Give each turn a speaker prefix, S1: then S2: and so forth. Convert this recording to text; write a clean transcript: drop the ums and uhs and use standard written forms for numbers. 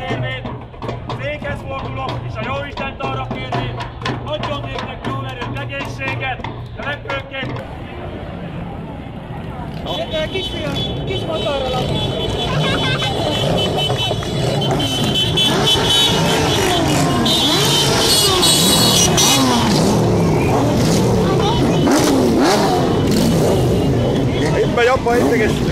S1: érvén, székhez fordulok, és a Jóistent arra kérném, adjon néktek jó erőt, egészséget, de legfőképp.
S2: Kisfiam, kis motorral lakik.
S3: Itt megy apa, itt egész.